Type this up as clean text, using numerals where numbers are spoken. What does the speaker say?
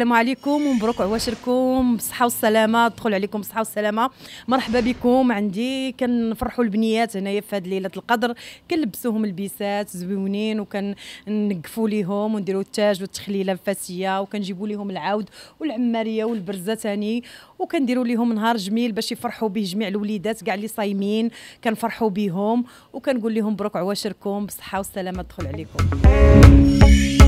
السلام عليكم ومبروك عواشركم بالصحه والسلامه. دخل عليكم بالصحه والسلامه. مرحبا بكم عندي. كنفرحوا البنيات هنايا في هذه ليله القدر، كنلبسوهم البيسات زويونين وكنقفوا ليهم ونديروا التاج والتخليله الفاسيه وكنجيبوا ليهم العود والعماريه والبرزه ثاني وكنديروا ليهم نهار جميل باش يفرحوا به جميع الوليدات كاع اللي صايمين. كنفرحوا بهم وكنقول لهم مبروك عواشركم بالصحه والسلامه. دخل عليكم.